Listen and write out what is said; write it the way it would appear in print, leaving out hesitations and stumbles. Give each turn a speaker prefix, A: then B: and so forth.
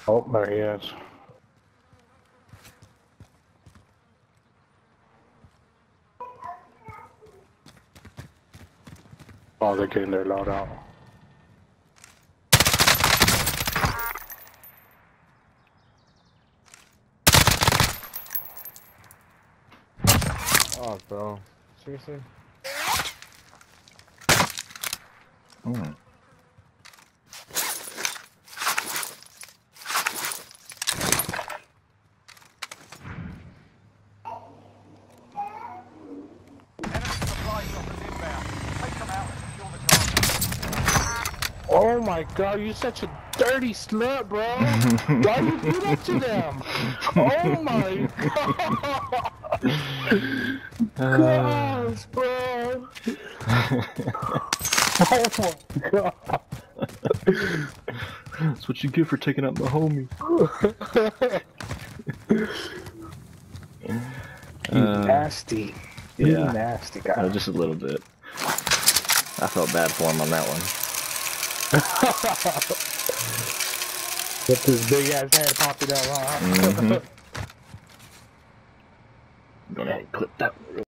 A: Oh, there he is. Oh, they're getting their load out.
B: Oh, bro. Seriously?
C: Mm.
A: Oh my god, you're such a dirty slut, bro! Why you do that to them? Oh my god! Gosh, bro! Oh my god!
C: That's what you get for taking out my homie.
A: You nasty. You
C: Yeah.
A: nasty guy.
C: Just a little bit. I felt bad for him on that one.
A: With his big ass head popping out, huh?
C: Gonna clip that.